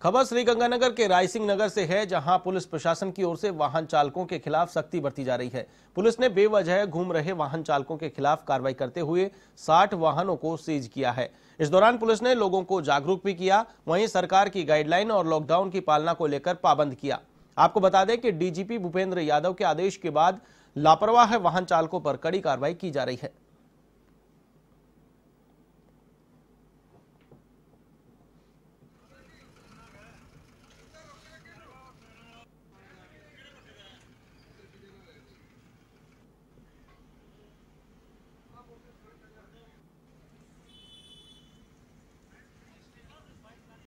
खबर श्रीगंगानगर के रायसिंह नगर से है, जहां पुलिस प्रशासन की ओर से वाहन चालकों के खिलाफ सख्ती बरती जा रही है। पुलिस ने बेवजह घूम रहे वाहन चालकों के खिलाफ कार्रवाई करते हुए 60 वाहनों को सीज किया है। इस दौरान पुलिस ने लोगों को जागरूक भी किया, वहीं सरकार की गाइडलाइन और लॉकडाउन की पालना को लेकर पाबंद किया। आपको बता दें कि डीजीपी भूपेंद्र यादव के आदेश के बाद लापरवाह वाहन चालकों पर कड़ी कार्रवाई की जा रही है।